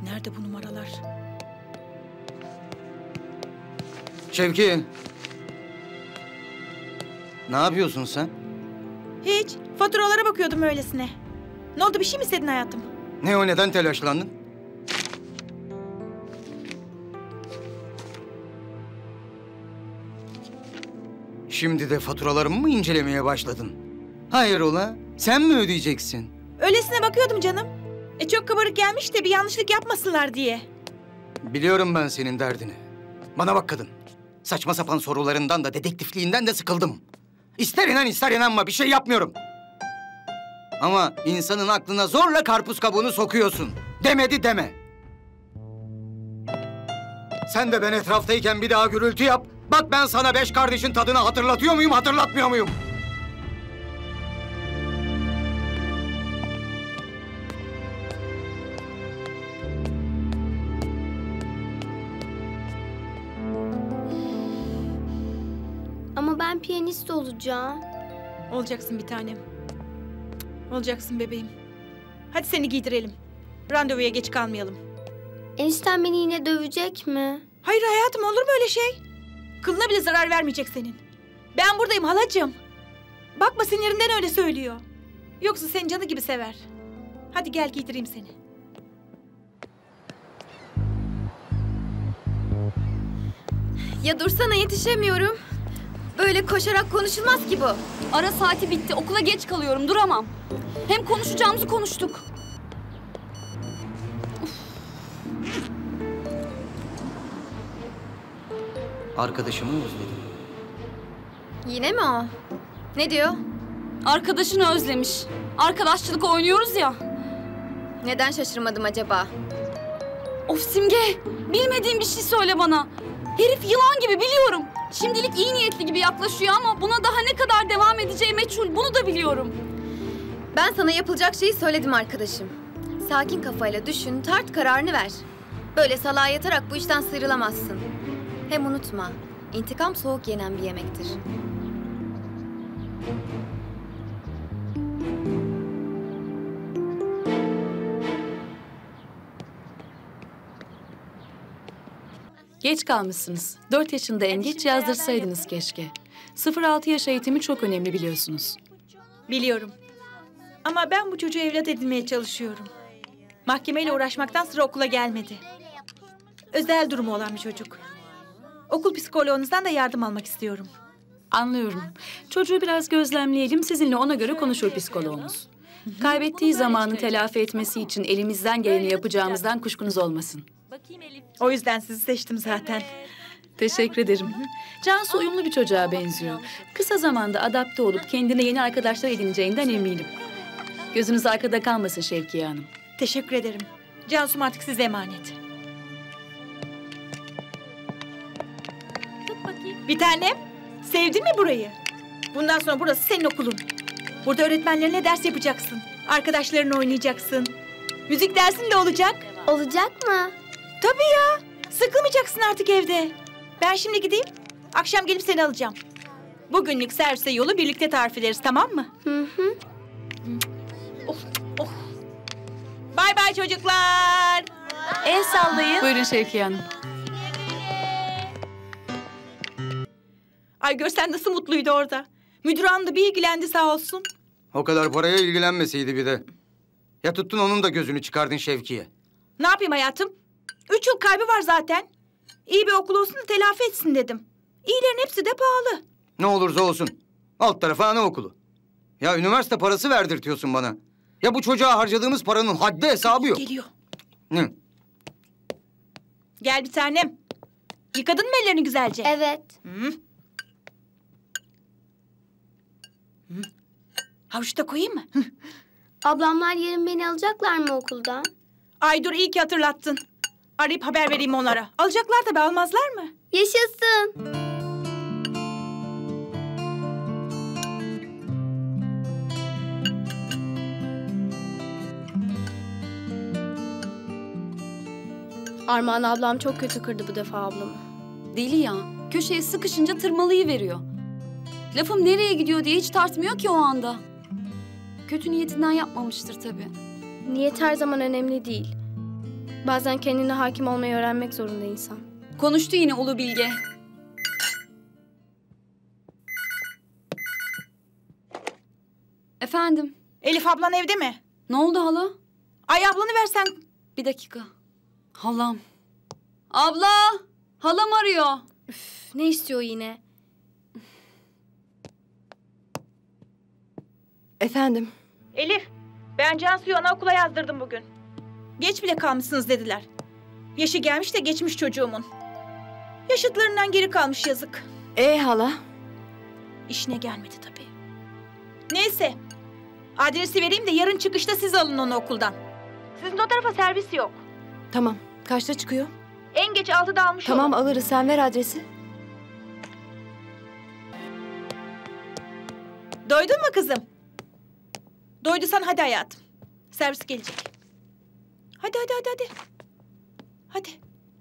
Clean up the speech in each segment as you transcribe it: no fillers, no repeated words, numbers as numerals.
Nerede bu numaralar? Şevki. Ne yapıyorsun sen? Hiç. Faturalara bakıyordum öylesine. Ne oldu, bir şey mi istedin hayatım? Ne o, neden telaşlandın? Şimdi de faturalarımı mı incelemeye başladın? Hayrola? Sen mi ödeyeceksin? Öylesine bakıyordum canım. Çok kabarık gelmiş de bir yanlışlık yapmasınlar diye. Biliyorum ben senin derdini. Bana bak kadın. Saçma sapan sorularından da dedektifliğinden de sıkıldım. İster inan ister inanma, bir şey yapmıyorum. Ama insanın aklına zorla karpuz kabuğunu sokuyorsun. Demedi deme. Sen de ben etraftayken bir daha gürültü yap. Bak ben sana 5 kardeşin tadını hatırlatıyor muyum, hatırlatmıyor muyum? Ama ben piyanist olacağım. Olacaksın bir tanem. Olacaksın bebeğim. Hadi seni giydirelim. Randevuya geç kalmayalım. Enişten beni yine dövecek mi? Hayır hayatım, olur mu öyle şey? Kılına bile zarar vermeyecek senin. Ben buradayım halacığım. Bakma, sinirinden öyle söylüyor. Yoksa seni canı gibi sever. Hadi gel giydireyim seni. Ya dursana, yetişemiyorum. Böyle koşarak konuşulmaz ki bu. Ara saati bitti. Okula geç kalıyorum. Duramam. Hem konuşacağımızı konuştuk. Arkadaşımı özledim. Yine mi o? Ne diyor? Arkadaşını özlemiş. Arkadaşçılık oynuyoruz ya. Neden şaşırmadım acaba? Of Simge. Bilmediğin bir şey söyle bana. Herif yılan gibi, biliyorum. Şimdilik iyi niyetli gibi yaklaşıyor ama buna daha ne kadar devam edeceği meçhul. Bunu da biliyorum. Ben sana yapılacak şeyi söyledim arkadaşım. Sakin kafayla düşün, tart, kararını ver. Böyle salağa yatarak bu işten sıyrılamazsın. Hem unutma, intikam soğuk yenen bir yemektir. Geç kalmışsınız. 4 yaşında en geç yazdırsaydınız keşke. 0-6 yaş eğitimi çok önemli biliyorsunuz. Biliyorum. Ama ben bu çocuğu evlat edinmeye çalışıyorum. Mahkemeyle uğraşmaktan sıra okula gelmedi. Özel durumu olan bir çocuk. Okul psikoloğunuzdan da yardım almak istiyorum. Anlıyorum. Çocuğu biraz gözlemleyelim, sizinle ona göre konuşur psikoloğumuz. Kaybettiği zamanı telafi etmesi için elimizden geleni yapacağımızdan kuşkunuz olmasın. O yüzden sizi seçtim zaten. Teşekkür ederim. Cansu uyumlu bir çocuğa benziyor. Kısa zamanda adapte olup kendine yeni arkadaşlar edineceğinden eminim. Gözünüz arkada kalmasın Şevkiye Hanım. Teşekkür ederim. Cansu'm artık size emanet. Bir tanem, sevdin mi burayı? Bundan sonra burası senin okulun. Burada öğretmenlerine ders yapacaksın. Arkadaşlarınla oynayacaksın. Müzik dersin de olacak. Olacak mı? Tabii ya. Sıkılmayacaksın artık evde. Ben şimdi gideyim. Akşam gelip seni alacağım. Bugünlük servise yolu birlikte tarif ederiz, tamam mı? Hı hı. Oh, oh. Bay bay çocuklar. El sallayın. Buyurun Şevkiye Hanım. Ay görsen nasıl mutluydu orada. Müdür hanım da bir ilgilendi sağ olsun. O kadar paraya ilgilenmeseydi bir de. Ya tuttun onun da gözünü çıkardın Şevki'ye. Ne yapayım hayatım? 3 yıl kaybı var zaten. İyi bir okul olsun da telafi etsin dedim. İyilerin hepsi de pahalı. Ne olursa olsun. Alt tarafı anaokulu. Ya üniversite parası verdirtiyorsun bana. Ya bu çocuğa harcadığımız paranın haddi hesabı yok. Geliyor. Ne? Gel bir tanem. Yıkadın mı ellerini güzelce? Evet. Hı. Hı. Havuç da koyayım mı? Hı. Ablamlar yarın beni alacaklar mı okuldan? Ay dur, iyi ki hatırlattın. Arayıp haber vereyim onlara. Alacaklar tabii, almazlar mı? Yaşasın. Armağan ablam çok kötü kırdı bu defa ablamı. Deli ya. Köşeye sıkışınca tırmalayıveriyor. Lafım nereye gidiyor diye hiç tartmıyor ki o anda. Kötü niyetinden yapmamıştır tabii. Niyet her zaman önemli değil. Bazen kendine hakim olmayı öğrenmek zorunda insan. Konuştu yine Ulu Bilge. Efendim, Elif ablan evde mi? ne oldu hala? Ay ablanı versen. Bir dakika. Halam. Abla! Halam arıyor. Üf, ne istiyor yine? Efendim? Elif, ben Cansu'yu anaokula yazdırdım bugün. Geç bile kalmışsınız dediler. Yaşı gelmiş de geçmiş çocuğumun. Yaşıtlarından geri kalmış yazık. Hala? İşine gelmedi tabii. Neyse, adresi vereyim de yarın çıkışta siz alın onu okuldan. Sizin o tarafa servis yok. Tamam. Kaçta çıkıyor? En geç 6'da almış Tamam olun. alırız. Sen ver adresi. Doydun mu kızım? Doyduysan hadi hayatım. Servis gelecek. Hadi. Hadi.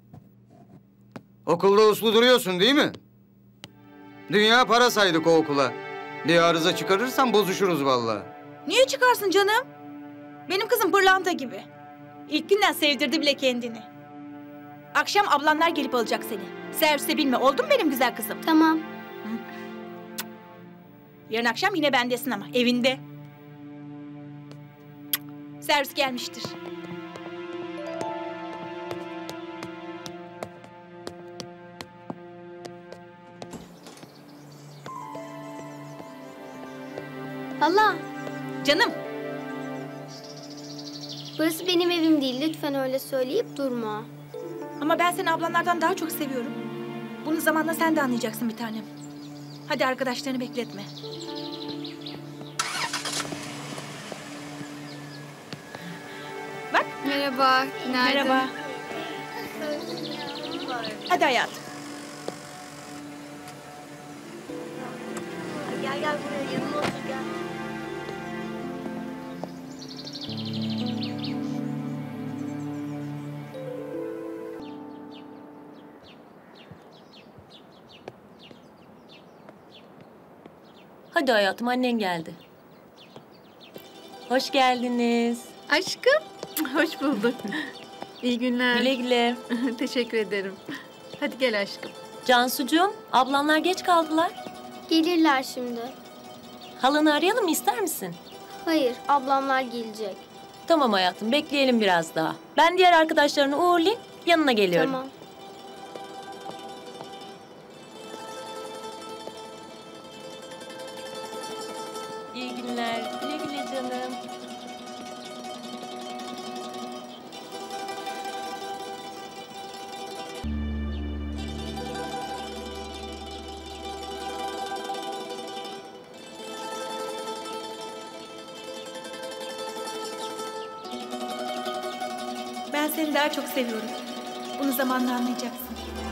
Okulda uslu duruyorsun değil mi? Dünya para saydık o okula. Bir arıza çıkarırsan bozuşuruz vallahi. Niye çıkarsın canım? Benim kızım pırlanta gibi. İlk günden sevdirdi bile kendini. Akşam ablanlar gelip alacak seni. Servise binme, oldu mu benim güzel kızım? Tamam. Yarın akşam yine bendesin ama evinde. Servis gelmiştir. Hala, Canım, burası benim evim değil. Lütfen öyle söyleyip durma. ama ben seni ablanlardan daha çok seviyorum. Bunu zamanla sen de anlayacaksın bir tanem. Hadi arkadaşlarını bekletme. Bak. Merhaba, günaydın. Merhaba. Hadi hayatım. Gel buraya yanıma otur gel. Hadi hayatım, annen geldi. Hoş geldiniz. Aşkım, hoş bulduk. İyi günler. Güle güle. Teşekkür ederim. Hadi gel aşkım. Cansucuğum, ablanlar geç kaldılar. Gelirler şimdi. Halanı arayalım mı, ister misin? Hayır, ablamlar gelecek. Tamam hayatım, bekleyelim biraz daha. Ben diğer arkadaşlarını uğurlayayım, yanına geliyorum. Tamam. İyi günler. Güle güle canım. Ben seni daha çok seviyorum. Bunu zamanla anlayacaksın.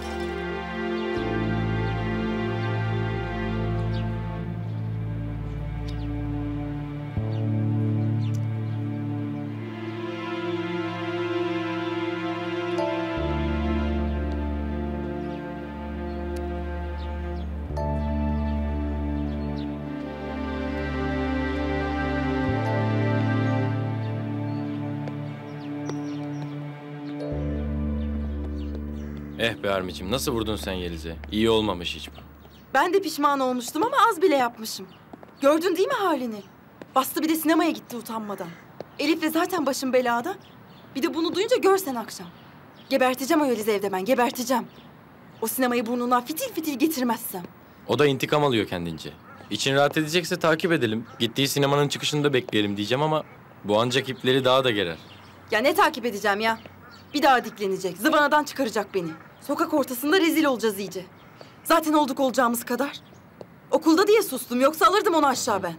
Eh be Armi'cim, nasıl vurdun sen Yeliz'e? İyi olmamış hiç bu. Ben de pişman olmuştum ama az bile yapmışım. Gördün değil mi halini? Bastı bir de sinemaya gitti utanmadan. Elif'le zaten başım belada. Bir de bunu duyunca görsen akşam. Geberteceğim o Yeliz'i evde ben, geberteceğim. O sinemayı burnundan fitil fitil getirmezsem. O da intikam alıyor kendince. İçin rahat edecekse takip edelim. Gittiği sinemanın çıkışını da bekleyelim diyeceğim ama... bu ancak ipleri daha da gerer. Ya ne takip edeceğim ya? Bir daha diklenecek, zıvanadan çıkaracak beni. Sokak ortasında rezil olacağız iyice. Zaten olduk olacağımız kadar. Okulda diye sustum, yoksa alırdım onu aşağı ben.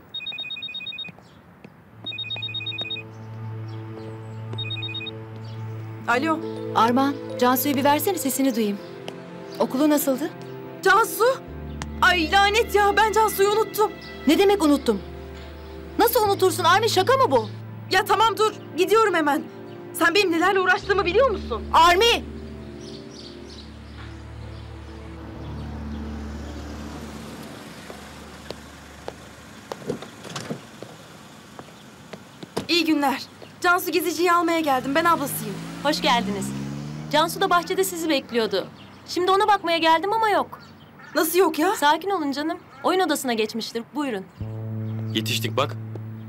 Alo. Armağan, Cansu'yu bir versene, sesini duyayım. Okulu nasıldı? Cansu! Ay lanet ya, ben Cansu'yu unuttum. Ne demek unuttum? Nasıl unutursun Armi, şaka mı bu? Ya tamam dur, gidiyorum hemen. Sen benim nelerle uğraştığımı biliyor musun? Armi! İyi günler. Cansu Gezici'yi almaya geldim, ben ablasıyım. Hoş geldiniz. Cansu da bahçede sizi bekliyordu. Şimdi ona bakmaya geldim ama yok. Nasıl yok ya? Sakin olun canım. Oyun odasına geçmiştir. Buyurun. Yetiştik bak.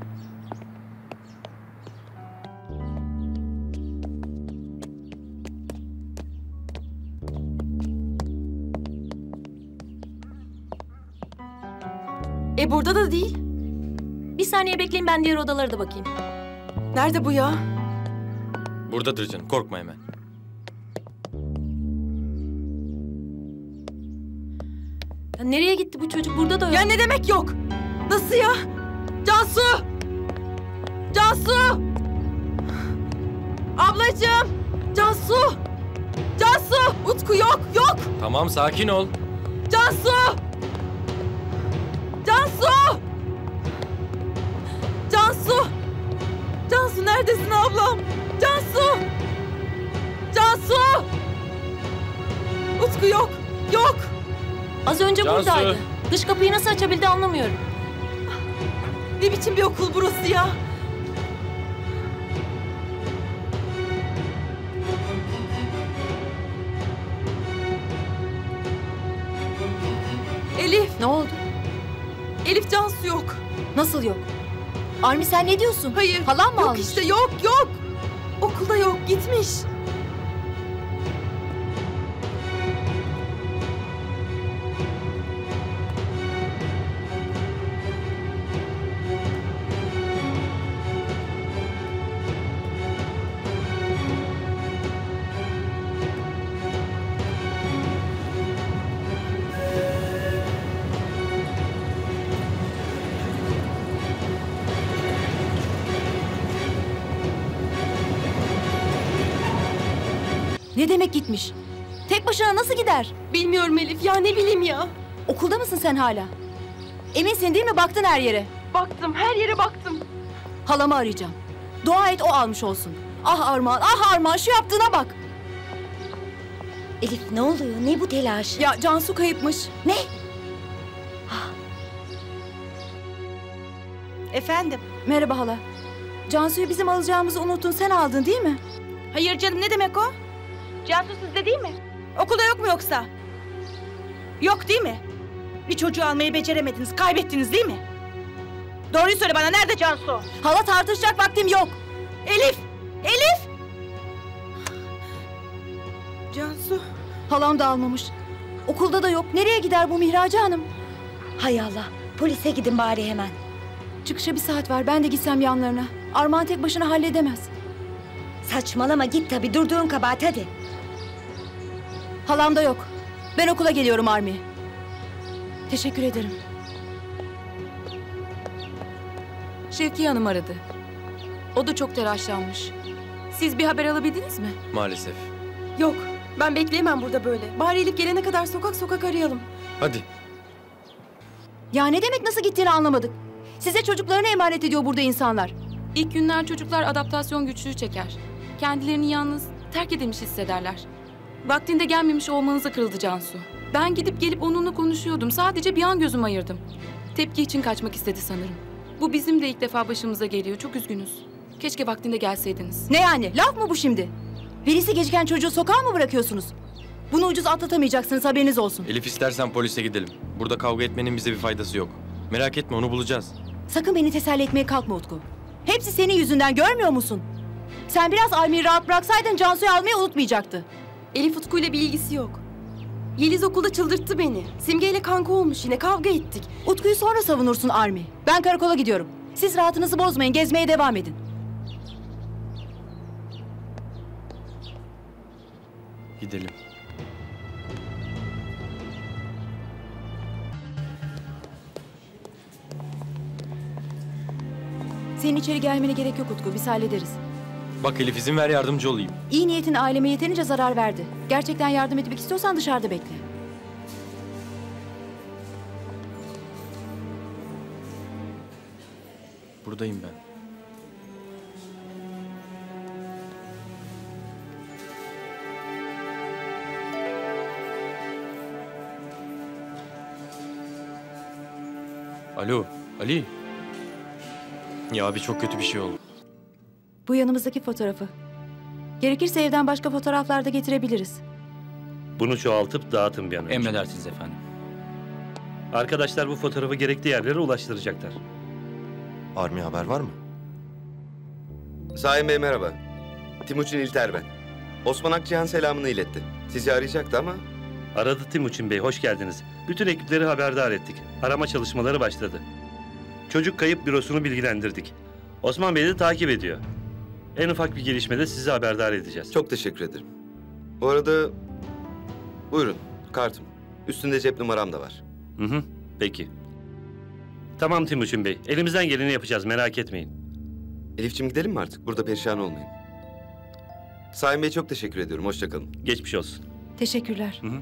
Burada da değil. Bir saniye bekleyin, ben diğer odalara da bakayım. Nerede bu ya? Buradadır canım, korkma hemen. Ya nereye gitti bu çocuk? Burada da yok. Ya ne demek yok? Nasıl ya? Cansu! Cansu! Ablacığım! Cansu! Cansu! Utku yok, yok! Tamam, sakin ol. Cansu! Cansu! Cansu! Cansu neredesin ablam? Cansu! Cansu! Utku yok, yok! Az önce Cansu! buradaydı. Dış kapıyı nasıl açabildi anlamıyorum. Ne biçim bir okul burası ya? Elif, Ne oldu? Elif Cansu yok. Nasıl yok? Armi sen ne diyorsun? Hayır. Halam mı Yok almış? işte, yok, yok. Okulda yok, gitmiş. Ne demek gitmiş? Tek başına nasıl gider? Bilmiyorum Elif, ya ne bileyim ya. Okulda mısın sen hala? Eminsin değil mi? Baktın her yere. Baktım, her yere baktım. Halamı arayacağım. Dua et o almış olsun. Ah Armağan, ah Armağan şu yaptığına bak. Elif ne oluyor? Ne bu telaş? Ya Cansu kayıpmış. Ne? Efendim? Merhaba hala. Cansu'yu bizim alacağımızı unuttun, sen aldın değil mi? Hayır canım, ne demek o? Cansu sizde değil mi? Okulda yok mu yoksa? Yok değil mi? Bir çocuğu almayı beceremediniz, kaybettiniz değil mi? Doğruyu söyle bana, nerede Cansu? Hala tartışacak vaktim yok. Elif! Elif! Cansu. Halam da almamış. Okulda da yok. Nereye gider bu Mihraca Hanım? Hay Allah. Polise gidin bari hemen. Çıkışa 1 saat var. Ben de gitsem yanlarına. Armağan tek başına halledemez. Saçmalama git tabii. Durduğun kabahat hadi. Halam da yok. Ben okula geliyorum Armi. Teşekkür ederim. Şevkiye Hanım aradı. O da çok telaşlanmış. Siz bir haber alabildiniz mi? Maalesef. Yok, ben bekleyemem burada böyle. Bari Elif gelene kadar sokak sokak arayalım. Hadi. Ya ne demek nasıl gittiğini anlamadık. Size çocuklarını emanet ediyor burada insanlar. İlk günler çocuklar adaptasyon güçlüğü çeker. Kendilerini yalnız, terk edilmiş hissederler. Vaktinde gelmemiş olmanıza kırıldı Cansu. Ben gidip gelip onunla konuşuyordum. Sadece bir an gözüm ayırdım. Tepki için kaçmak istedi sanırım. Bu bizim de ilk defa başımıza geliyor. Çok üzgünüz. Keşke vaktinde gelseydiniz. Ne yani? Laf mı bu şimdi? Velisi geciken çocuğu sokağa mı bırakıyorsunuz? Bunu ucuz atlatamayacaksınız, haberiniz olsun. Elif, istersen polise gidelim. Burada kavga etmenin bize bir faydası yok. Merak etme, onu bulacağız. Sakın beni teselli etmeye kalkma Utku. Hepsi senin yüzünden, görmüyor musun? Sen biraz Armi'yi rahat bıraksaydın Cansu'yu almayı unutmayacaktı. Elif Utku'yla bir ilgisi yok. Yeliz okulda çıldırttı beni. Simge ile kanka olmuş, yine kavga ettik. Utku'yu sonra savunursun Armi. Ben karakola gidiyorum. Siz rahatınızı bozmayın, gezmeye devam edin. Gidelim. Senin içeri gelmene gerek yok Utku, biz hallederiz. Bak Elif, izin ver yardımcı olayım. İyi niyetin aileme yeterince zarar verdi. Gerçekten yardım etmek istiyorsan dışarıda bekle. Buradayım ben. Alo, Ali. Ya abi, çok kötü bir şey oldu. Bu yanımızdaki fotoğrafı. Gerekirse evden başka fotoğraflar da getirebiliriz. Bunu çoğaltıp dağıtın bir an önce. Emredersiniz efendim. Arkadaşlar bu fotoğrafı gerekli yerlere ulaştıracaklar. Army haber var mı? Saim Bey merhaba. Timuçin İlter ben. Osman Akçıhan selamını iletti. Sizi arayacaktı ama... Aradı Timuçin Bey, hoş geldiniz. Bütün ekipleri haberdar ettik. Arama çalışmaları başladı. Çocuk kayıp bürosunu bilgilendirdik. Osman Bey de takip ediyor. En ufak bir gelişmede sizi haberdar edeceğiz. Çok teşekkür ederim. Bu arada... Buyurun, kartım. Üstünde cep numaram da var. Hı, peki. Tamam Timuçin Bey, elimizden geleni yapacağız, merak etmeyin. Elif'ciğim gidelim mi artık? Burada perişan olmayın. Saim Bey çok teşekkür ediyorum, hoşça kalın. Geçmiş olsun. Teşekkürler. Hı.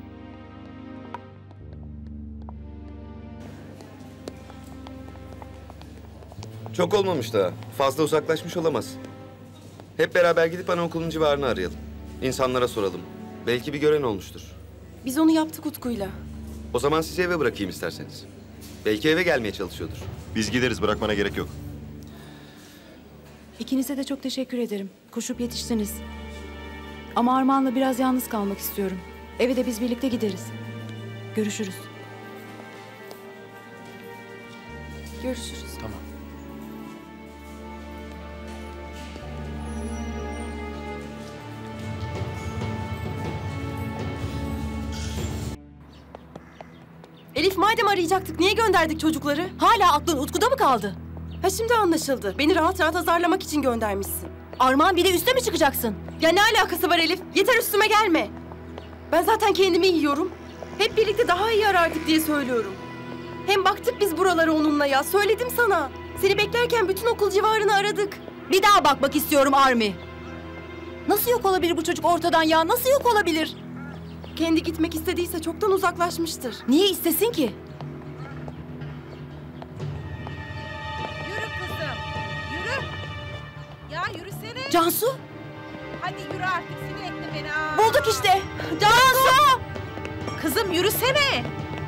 Çok olmamış daha. Fazla uzaklaşmış olamaz. Hep beraber gidip anaokulunun civarını arayalım. İnsanlara soralım. Belki bir gören olmuştur. Biz onu yaptık Utku'yla. O zaman sizi eve bırakayım isterseniz. Belki eve gelmeye çalışıyordur. Biz gideriz, bırakmana gerek yok. İkinize de çok teşekkür ederim. Koşup yetiştiniz. Ama Armağan'la biraz yalnız kalmak istiyorum. Eve de biz birlikte gideriz. Görüşürüz. Görüşürüz. Tamam. Elif madem arayacaktık niye gönderdik çocukları? Hala aklın Utku'da mı kaldı? Ha şimdi anlaşıldı. Beni rahat rahat azarlamak için göndermişsin. Armağan bir de üste mi çıkacaksın? Ya ne alakası var Elif? Yeter üstüme gelme. Ben zaten kendimi yiyorum. Hep birlikte daha iyi arardık diye söylüyorum. Hem baktık biz buralara onunla ya. Söyledim sana. Seni beklerken bütün okul civarını aradık. Bir daha bakmak istiyorum Armi. Nasıl yok olabilir bu çocuk ortadan ya? Nasıl yok olabilir? Kendi gitmek istediyse çoktan uzaklaşmıştır. Niye istesin ki? Yürü kızım, yürü. Ya yürüsene. Cansu? Hadi yürü artık, sinir etme beni. Aa. Bulduk işte. Cansu! Kızım yürüsene.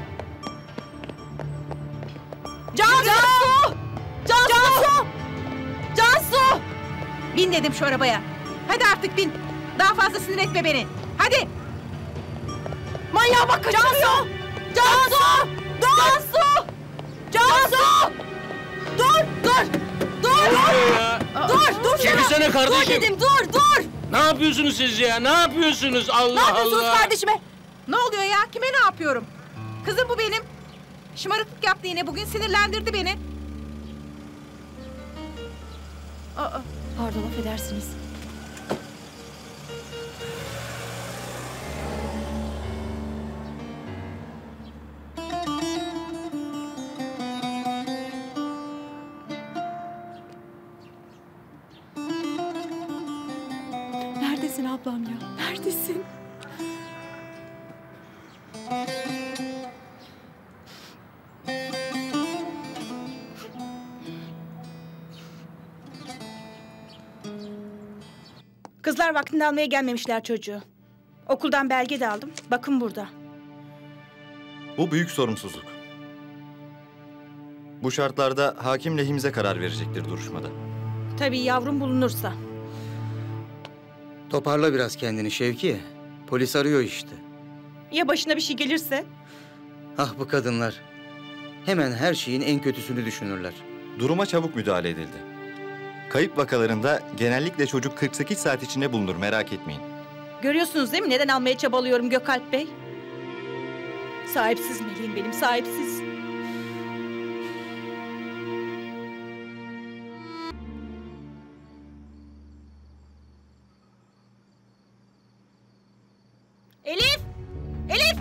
Cansu! Cansu! Cansu! Bin dedim şu arabaya. Hadi artık bin. Daha fazla sinir etme beni. Hadi. Manyağa bak kaçırıyor. Cansu! Cansu! Cansu! Dur! Dur! Dur! Dur! Çekilsene kardeşim. Dur dedim, dur! Ne yapıyorsunuz siz ya? Ne yapıyorsunuz? Allah Allah. Ne yapıyorsunuz kardeşime? Ne oluyor ya? Kime ne yapıyorum? Kızım bu benim. Şımarıklık yaptı yine bugün. Sinirlendirdi beni. Aa. Pardon, affedersiniz. Neredesin ablam ya? Neredesin? Kızlar vaktinde almaya gelmemişler çocuğu. Okuldan belge de aldım. Bakın burada. Bu büyük sorumsuzluk. Bu şartlarda hakim lehimize karar verecektir duruşmada. Tabii yavrum bulunursa. Toparla biraz kendini Şevki. Polis arıyor işte. Ya başına bir şey gelirse? Ah bu kadınlar. Hemen her şeyin en kötüsünü düşünürler. Duruma çabuk müdahale edildi. Kayıp vakalarında genellikle çocuk 48 saat içinde bulunur, merak etmeyin. Görüyorsunuz değil mi neden almaya çabalıyorum Gökalp Bey? Sahipsiz meleğim benim, sahipsiz. Elif! Elif!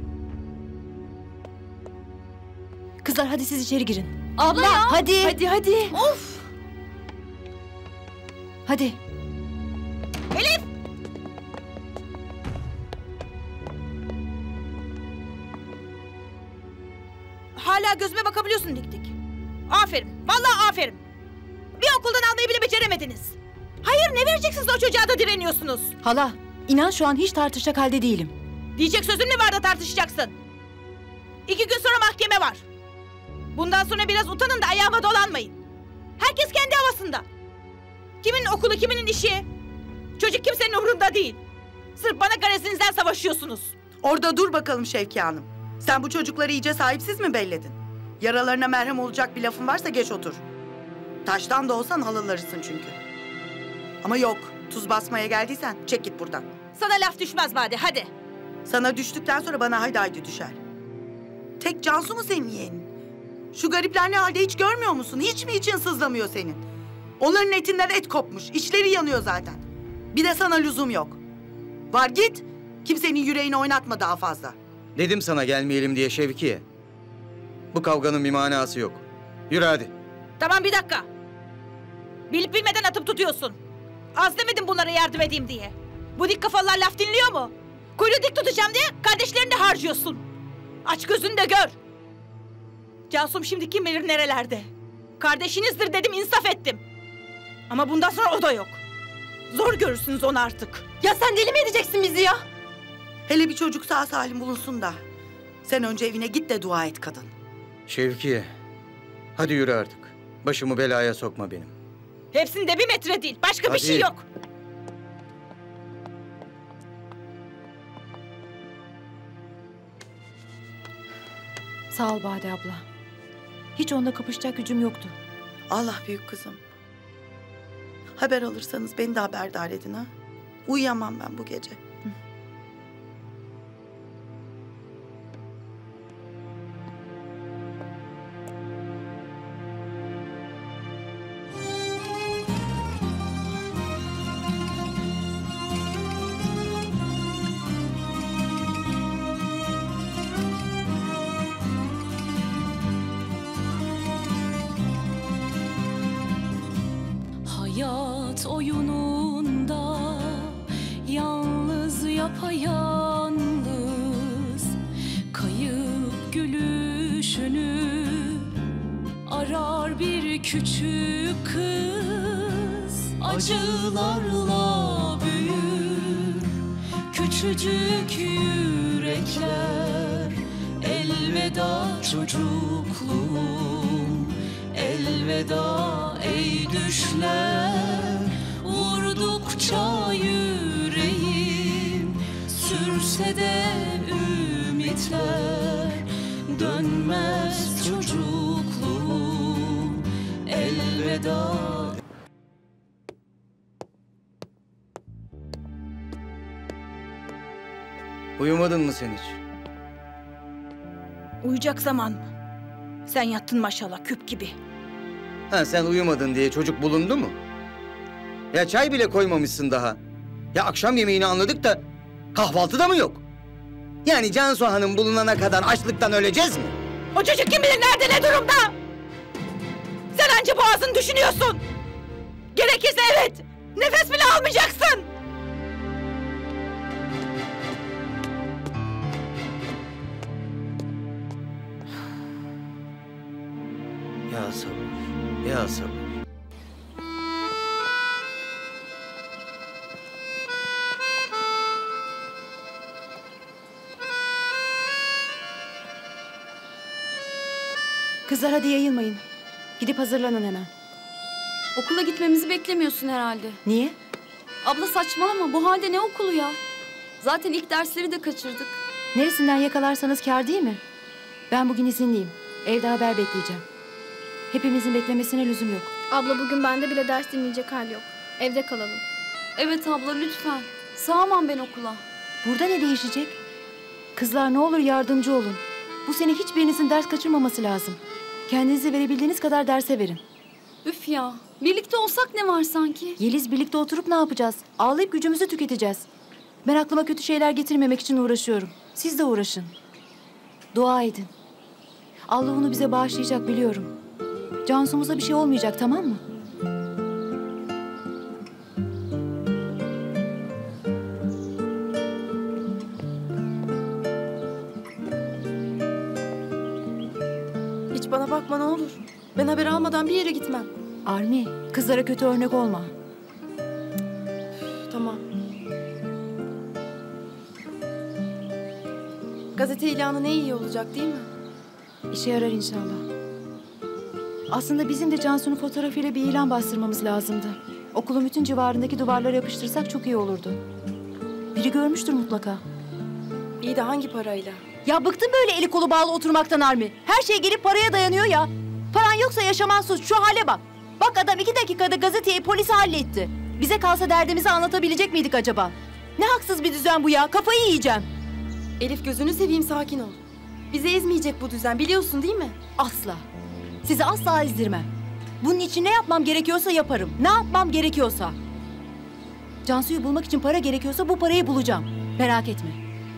Kızlar hadi siz içeri girin. Abla ya. Hadi. Hadi. Of! Hadi. Elif! Hala gözüme bakabiliyorsun dik dik. Aferin, vallahi aferin. Bir okuldan almayı bile beceremediniz. Hayır, ne vereceksiniz o çocuğa da direniyorsunuz? Hala, inan şu an hiç tartışacak halde değilim. Diyecek sözün mü var da tartışacaksın? 2 gün sonra mahkeme var. Bundan sonra biraz utanın da ayağıma dolanmayın. Herkes kendi havasında. Kimin okulu, kiminin işi. Çocuk kimsenin umurunda değil. Sırf bana garezinizden savaşıyorsunuz. Orada dur bakalım Şevki Hanım. Sen bu çocukları iyice sahipsiz mi belledin? Yaralarına merhem olacak bir lafın varsa geç otur. Taştan da olsan halılarısın çünkü. Ama yok, tuz basmaya geldiysen çek git buradan. Sana laf düşmez Bade, hadi. Sana düştükten sonra bana haydi haydi düşer. Tek Cansu mu senin yeğenin? Şu garipler ne halde hiç görmüyor musun? Hiç mi için sızlamıyor senin? Onların etinden et kopmuş, içleri yanıyor zaten. Bir de sana lüzum yok. Var git, kimsenin yüreğini oynatma daha fazla. Dedim sana gelmeyelim diye Şevki'ye. Bu kavganın bir manası yok. Yürü hadi. Tamam, bir dakika. Bilip bilmeden atıp tutuyorsun. Az demedim bunlara yardım edeyim diye. Bu dik kafalılar laf dinliyor mu? Kuyruğu dik tutacağım diye kardeşlerini de harcıyorsun. Aç gözünü de gör. Cansu'm şimdi kim bilir nerelerde. Kardeşinizdir dedim, insaf ettim. Ama bundan sonra o da yok. Zor görürsünüz onu artık. Ya sen deli mi edeceksin bizi ya? Hele bir çocuk sağ salim bulunsun da. Sen önce evine git de dua et kadın. Şevki'ye. Hadi yürü artık. Başımı belaya sokma benim. Hepsinde 1 metre değil. Başka bir Hadi. şey yok. Sağ ol Bade abla. Hiç onunla kapışacak gücüm yoktu. Allah büyük kızım. Haber alırsanız beni de haberdar edin ha. Uyuyamam ben bu gece. Hayat oyununda yalnız yapayalnız, kayıp gülüşünü arar bir küçük kız. Acılarla büyür küçücük yürekler. Elveda çocukluğum, elveda ey düşler. Vurdukça yüreğim sürse de ümitler. Dönmez çocukluğum, elveda. Uyumadın mı sen hiç? Uyuyacak zaman mı? Sen yattın maşallah küp gibi. Ha, sen uyumadın diye çocuk bulundu mu? Ya çay bile koymamışsın daha. Ya akşam yemeğini anladık da kahvaltıda mı yok? Yani Cansu Hanım bulunana kadar açlıktan öleceğiz mi? O çocuk kim bilir nerede, ne durumda? Sen anca boğazını düşünüyorsun. Gerekirse evet, nefes bile almayacaksın. Ya sabır, ya sabır. Kızlar hadi yayılmayın. Gidip hazırlanın hemen. Okula gitmemizi beklemiyorsun herhalde. Niye? Abla saçmalama, bu halde ne okulu ya? Zaten ilk dersleri de kaçırdık. Neresinden yakalarsanız kâr değil mi? Ben bugün izinliyim. Evde haber bekleyeceğim. Hepimizin beklemesine lüzum yok. Abla bugün bende bile ders dinleyecek hal yok. Evde kalalım. Evet abla lütfen. Sığamam ben okula. Burada ne değişecek? Kızlar ne olur yardımcı olun. Bu sene hiçbirinizin ders kaçırmaması lazım. Kendinizi verebildiğiniz kadar derse verin. Üf ya. Birlikte olsak ne var sanki? Yeliz, birlikte oturup ne yapacağız? Ağlayıp gücümüzü tüketeceğiz. Ben aklıma kötü şeyler getirmemek için uğraşıyorum. Siz de uğraşın. Dua edin. Allah onu bize bağışlayacak biliyorum. Cansu'muza bir şey olmayacak, tamam mı? Hiç bana bakma ne olur. Ben haber almadan bir yere gitmem. Armi, kızlara kötü örnek olma. Tamam. Gazete ilanı ne iyi olacak değil mi? İşe yarar inşallah. Aslında bizim de Cansu'nun fotoğrafıyla bir ilan bastırmamız lazımdı. Okulun bütün civarındaki duvarlara yapıştırsak çok iyi olurdu. Biri görmüştür mutlaka. İyi de hangi parayla? Ya bıktım böyle eli kolu bağlı oturmaktan Armi. Her şey gelip paraya dayanıyor ya. Paran yoksa yaşaman suç. Şu hale bak. Bak adam 2 dakikada gazeteyi, polisi halletti. Bize kalsa derdimizi anlatabilecek miydik acaba? Ne haksız bir düzen bu ya. Kafayı yiyeceğim. Elif gözünü seveyim, sakin ol. Bizi ezmeyecek bu düzen, biliyorsun değil mi? Asla. Sizi asla ezdirmem. Bunun için ne yapmam gerekiyorsa yaparım. Ne yapmam gerekiyorsa. Cansu'yu bulmak için para gerekiyorsa bu parayı bulacağım. Merak etme.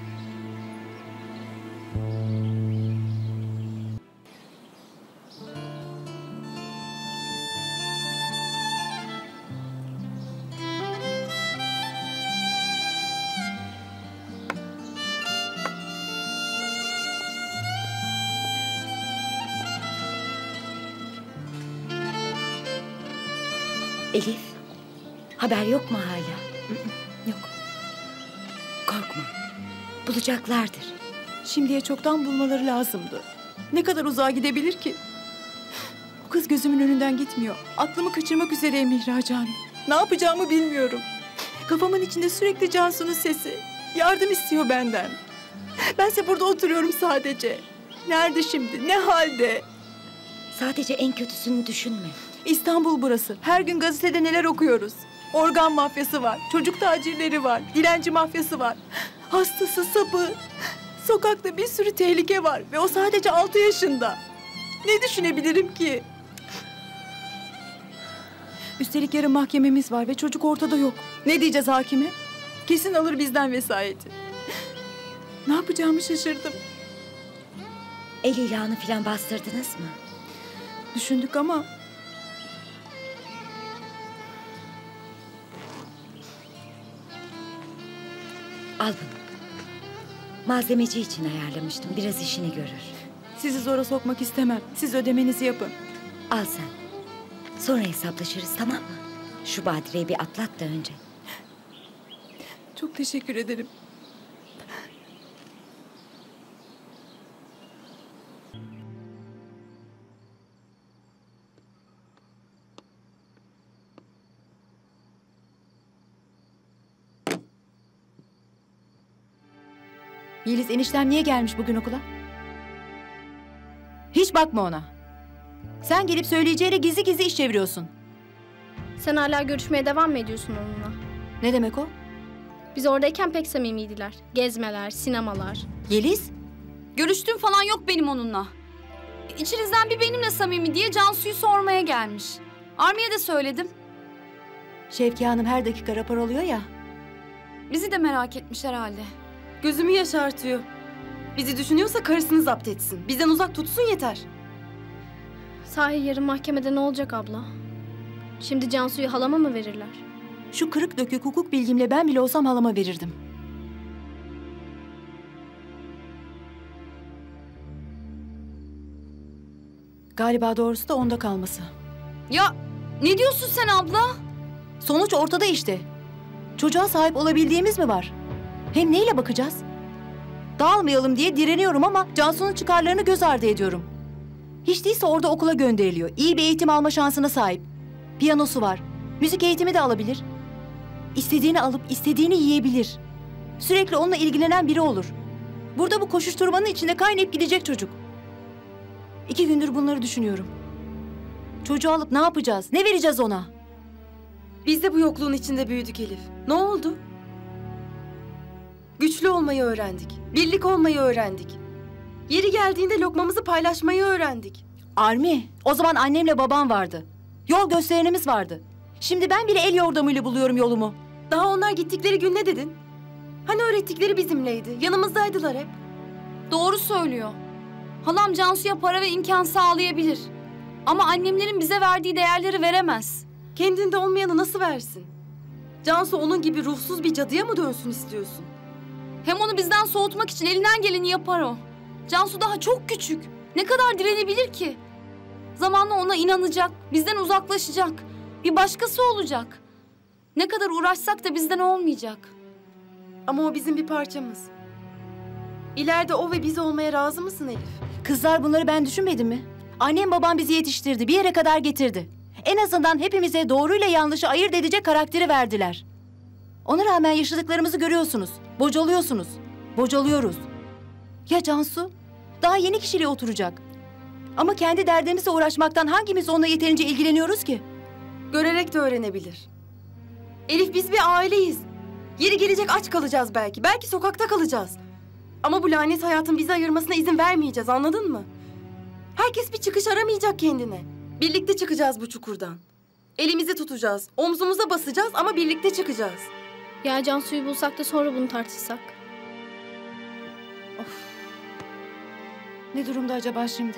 Elif, haber yok mu hala? Yok. Korkma, bulacaklardır. Şimdiye çoktan bulmaları lazımdı. Ne kadar uzağa gidebilir ki? Bu kız gözümün önünden gitmiyor. Aklımı kaçırmak üzereyim Mihraç Hanım. Ne yapacağımı bilmiyorum. Kafamın içinde sürekli Cansu'nun sesi. Yardım istiyor benden. Bense burada oturuyorum sadece. Nerede şimdi? Ne halde? Sadece en kötüsünü düşünme. İstanbul burası. Her gün gazetede neler okuyoruz. Organ mafyası var, çocuk tacirleri var, dilenci mafyası var. Hastası, sapı. Sokakta bir sürü tehlike var ve o sadece 6 yaşında. Ne düşünebilirim ki? Üstelik yarın mahkememiz var ve çocuk ortada yok. Ne diyeceğiz hakime? Kesin alır bizden vesayeti. Ne yapacağımı şaşırdım. El ilanı falan bastırdınız mı? Düşündük ama... Al bunu. Malzemeci için ayarlamıştım. Biraz işini görür. Sizi zora sokmak istemem. Siz ödemenizi yapın. Al sen. Sonra hesaplaşırız, tamam mı? Şu badireyi bir atlat da önce. Çok teşekkür ederim. Yeliz eniştem niye gelmiş bugün okula? Hiç bakma ona. Sen gelip söyleyeceğine gizli gizli iş çeviriyorsun. Sen hala görüşmeye devam mı ediyorsun onunla? Ne demek o? Biz oradayken pek samimiydiler. Gezmeler, sinemalar. Yeliz? Görüştüğüm falan yok benim onunla. İçinizden bir benimle samimi diye Cansu'yu sormaya gelmiş. Armi'ye de söyledim. Şevki Hanım her dakika rapor alıyor ya. Bizi de merak etmiş herhalde. Gözümü yaşartıyor. Bizi düşünüyorsa karısını zapt etsin. Bizden uzak tutsun yeter. Sahi yarın mahkemede ne olacak abla? Şimdi Cansu'yu halama mı verirler? Şu kırık dökük hukuk bilgimle ben bile olsam halama verirdim. Galiba doğrusu da onda kalması. Ya ne diyorsun sen abla? Sonuç ortada işte. Çocuğa sahip olabildiğimiz mi var? Hem neyle bakacağız? Dağılmayalım diye direniyorum ama Cansu'nun çıkarlarını göz ardı ediyorum. Hiç değilse orada okula gönderiliyor. İyi bir eğitim alma şansına sahip. Piyanosu var. Müzik eğitimi de alabilir. İstediğini alıp istediğini yiyebilir. Sürekli onunla ilgilenen biri olur. Burada bu koşuşturmanın içinde kaynayıp gidecek çocuk. 2 gündür bunları düşünüyorum. Çocuğu alıp ne yapacağız? Ne vereceğiz ona? Biz de bu yokluğun içinde büyüdük Elif. Ne oldu? Güçlü olmayı öğrendik. Birlik olmayı öğrendik. Yeri geldiğinde lokmamızı paylaşmayı öğrendik. Armi, o zaman annemle babam vardı. Yol gösterenimiz vardı. Şimdi ben bile el yordamıyla buluyorum yolumu. Daha onlar gittikleri gün ne dedin? Hani öğrettikleri bizimleydi. Yanımızdaydılar hep. Doğru söylüyor. Halam Cansu'ya para ve imkan sağlayabilir. Ama annemlerin bize verdiği değerleri veremez. Kendinde olmayanı nasıl versin? Cansu onun gibi ruhsuz bir cadıya mı dönsün istiyorsun? Hem onu bizden soğutmak için elinden geleni yapar o. Cansu daha çok küçük. Ne kadar direnebilir ki? Zamanla ona inanacak, bizden uzaklaşacak. Bir başkası olacak. Ne kadar uğraşsak da bizden olmayacak. Ama o bizim bir parçamız. İleride o ve biz olmaya razı mısın Elif? Kızlar bunları ben düşünmedim mi? Annem babam bizi yetiştirdi, bir yere kadar getirdi. En azından hepimize doğruyla yanlışı ayırt edecek karakteri verdiler. Ona rağmen yaşadıklarımızı görüyorsunuz. Bocalıyorsunuz. Bocalıyoruz. Ya Cansu? Daha yeni kişiliğe oturacak. Ama kendi derdimizle uğraşmaktan hangimiz onunla yeterince ilgileniyoruz ki? Görerek de öğrenebilir. Elif, biz bir aileyiz. Yeri gelecek aç kalacağız belki. Belki sokakta kalacağız. Ama bu lanet hayatın bizi ayırmasına izin vermeyeceğiz, anladın mı? Herkes bir çıkış aramayacak kendine. Birlikte çıkacağız bu çukurdan. Elimizi tutacağız, omzumuza basacağız ama birlikte çıkacağız. Ya Cansu'yu bulsak da sonra bunu tartışsak? Ne durumda acaba şimdi?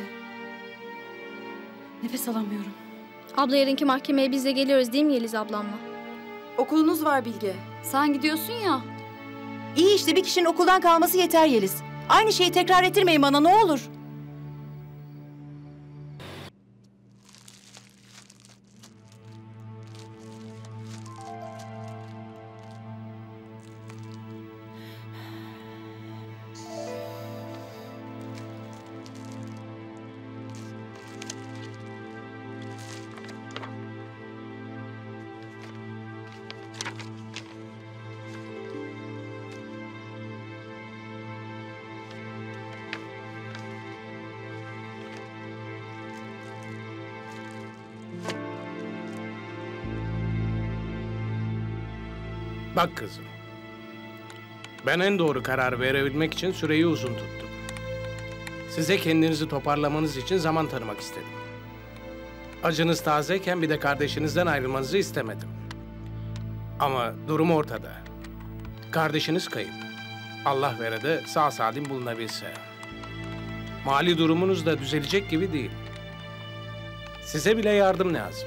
Nefes alamıyorum. Abla yarınki mahkemeye biz de geliyoruz değil mi Yeliz ablamla? Okulunuz var Bilge. Sen gidiyorsun ya. İyi işte, bir kişinin okuldan kalması yeter Yeliz. Aynı şeyi tekrar ettirmeyin bana, ne olur. Bak kızım. Ben en doğru karar verebilmek için süreyi uzun tuttum. Size kendinizi toparlamanız için zaman tanımak istedim. Acınız tazeyken bir de kardeşinizden ayrılmanızı istemedim. Ama durum ortada. Kardeşiniz kayıp. Allah vere de sağ salim bulunabilse. Mali durumunuz da düzelecek gibi değil. Size bile yardım lazım.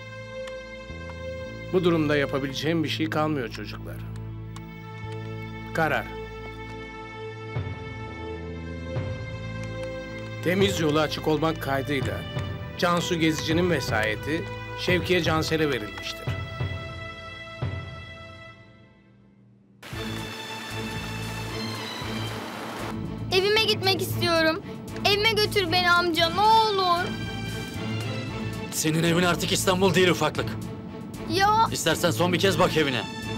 Bu durumda yapabileceğim bir şey kalmıyor çocuklar. Karar. Temiz yolu açık olmak kaydıyla Cansu Gezici'nin vesayeti Şevkiye Cansel'e verilmiştir. Evime gitmek istiyorum. Evime götür beni amca, ne olur. Senin evin artık İstanbul değil ufaklık. Ya İstersen son bir kez bak evine.